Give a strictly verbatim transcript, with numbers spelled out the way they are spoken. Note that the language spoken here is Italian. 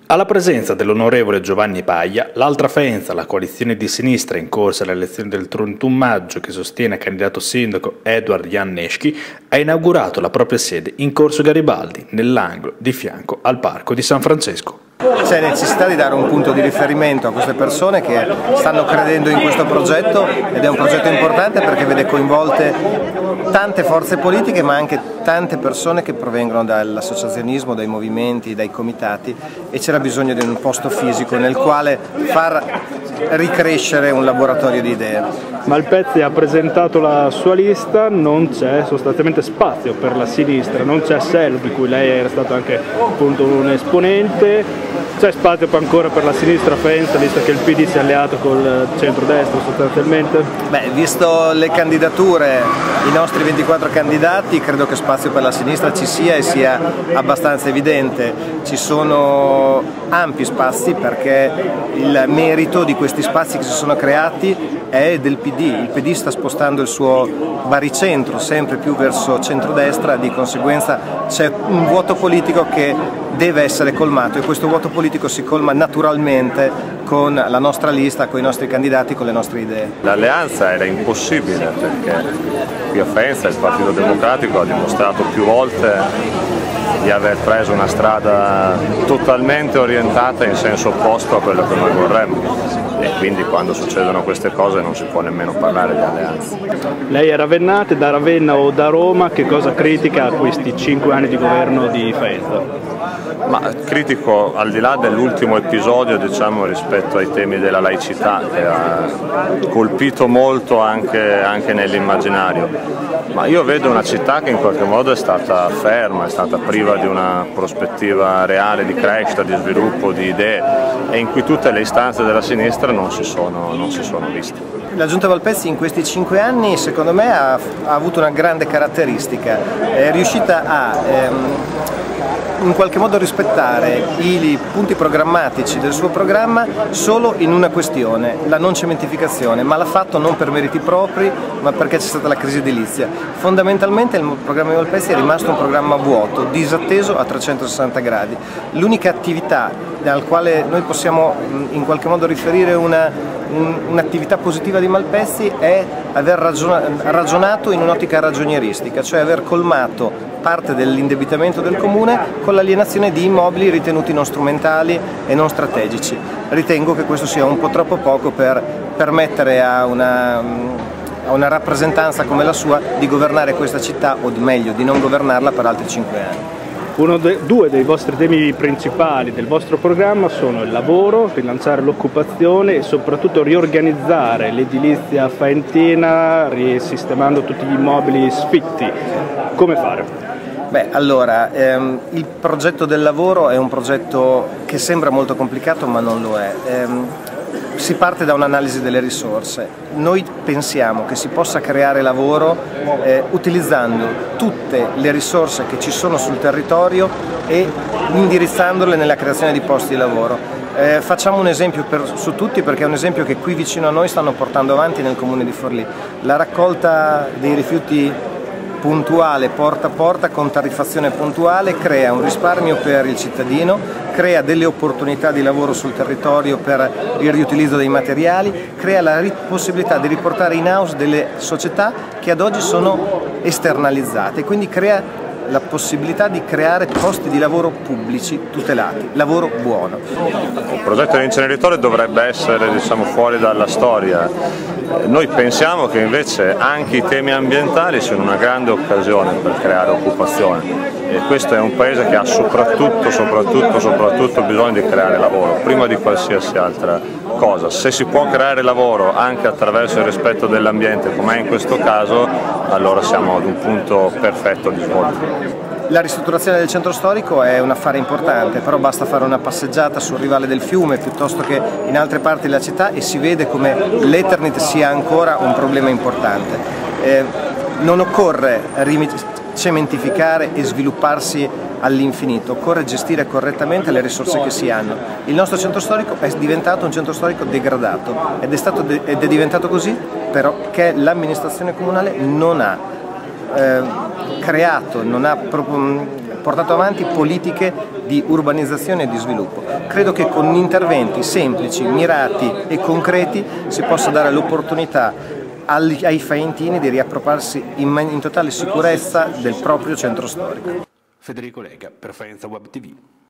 Alla presenza dell'onorevole Giovanni Paglia, l'altra Faenza, la coalizione di sinistra in corsa alle elezioni del trentuno maggio che sostiene candidato sindaco Edward Janneschi, ha inaugurato la propria sede in Corso Garibaldi, nell'angolo di fianco al Parco di San Francesco. C'è necessità di dare un punto di riferimento a queste persone che stanno credendo in questo progetto ed è un progetto importante perché vede coinvolte tante forze politiche ma anche tante persone che provengono dall'associazionismo, dai movimenti, dai comitati e c'era bisogno di un posto fisico nel quale far ricrescere un laboratorio di idee. Malpezzi ha presentato la sua lista, non c'è sostanzialmente spazio per la sinistra, non c'è S E L di cui lei era stato anche appunto un esponente. C'è spazio ancora per la sinistra Faenza, visto che il P D si è alleato col centrodestra sostanzialmente? Beh, visto le candidature, i nostri ventiquattro candidati, credo che spazio per la sinistra ci sia e sia abbastanza evidente. Ci sono ampi spazi perché il merito di questi spazi che si sono creati è del P D. Il P D sta spostando il suo baricentro sempre più verso centrodestra, di conseguenza c'è un vuoto politico che deve essere colmato e questo vuoto politico si colma naturalmente con la nostra lista, con i nostri candidati, con le nostre idee. L'alleanza era impossibile perché qui a Faenza il Partito Democratico ha dimostrato più volte di aver preso una strada totalmente orientata in senso opposto a quello che noi vorremmo e quindi quando succedono queste cose non si può nemmeno parlare di alleanza. Lei è ravennate, da Ravenna o da Roma, che cosa critica a questi cinque anni di governo di Faenza? Ma critico al di là dell'ultimo episodio, diciamo, rispetto ai temi della laicità che ha colpito molto anche, anche nell'immaginario, ma io vedo una città che in qualche modo è stata ferma, è stata priva di una prospettiva reale di crescita, di sviluppo, di idee e in cui tutte le istanze della sinistra non si sono, non si sono viste. La Giunta Malpezzi in questi cinque anni secondo me ha, ha avuto una grande caratteristica, è riuscita a ehm, in qualche modo rispettare i punti programmatici del suo programma solo in una questione, la non cementificazione, ma l'ha fatto non per meriti propri ma perché c'è stata la crisi edilizia. Fondamentalmente il programma di Malpezzi è rimasto un programma vuoto, disatteso a trecentosessanta gradi. L'unica attività al quale noi possiamo in qualche modo riferire una un'attività positiva di Malpezzi è aver ragionato in un'ottica ragionieristica, cioè aver colmato parte dell'indebitamento del comune con l'alienazione di immobili ritenuti non strumentali e non strategici. Ritengo che questo sia un po' troppo poco per permettere a una, a una rappresentanza come la sua di governare questa città, o di meglio di non governarla per altri cinque anni. Uno de, due dei vostri temi principali del vostro programma sono il lavoro, rilanciare l'occupazione e soprattutto riorganizzare l'edilizia faentina risistemando tutti gli immobili sfitti. Come fare? Beh, allora, ehm, il progetto del lavoro è un progetto che sembra molto complicato ma non lo è. Ehm, Si parte da un'analisi delle risorse. Noi pensiamo che si possa creare lavoro eh, utilizzando tutte le risorse che ci sono sul territorio e indirizzandole nella creazione di posti di lavoro. Eh, facciamo un esempio per, su tutti perché è un esempio che qui vicino a noi stanno portando avanti nel comune di Forlì. La raccolta dei rifiuti puntuale, porta a porta, con tariffazione puntuale, crea un risparmio per il cittadino, crea delle opportunità di lavoro sul territorio per il riutilizzo dei materiali, crea la possibilità di riportare in house delle società che ad oggi sono esternalizzate, quindi crea la possibilità di creare posti di lavoro pubblici tutelati, lavoro buono. Il progetto dell'inceneritore dovrebbe essere, diciamo, fuori dalla storia. Noi pensiamo che invece anche i temi ambientali siano una grande occasione per creare occupazione e questo è un paese che ha soprattutto, soprattutto, soprattutto bisogno di creare lavoro, prima di qualsiasi altra cosa. Se si può creare lavoro anche attraverso il rispetto dell'ambiente, come è in questo caso, allora siamo ad un punto perfetto di svolta. La ristrutturazione del centro storico è un affare importante, però basta fare una passeggiata sul rivale del fiume piuttosto che in altre parti della città e si vede come l'Eternit sia ancora un problema importante. Eh, non occorre cementificare e svilupparsi all'infinito, occorre gestire correttamente le risorse che si hanno. Il nostro centro storico è diventato un centro storico degradato ed è, stato de- ed è diventato così perché l'amministrazione comunale non ha Eh, creato, non ha portato avanti politiche di urbanizzazione e di sviluppo. Credo che con interventi semplici, mirati e concreti si possa dare l'opportunità ai faentini di riappropriarsi in, in totale sicurezza del proprio centro storico. Federico Lega per Faenza Web T V.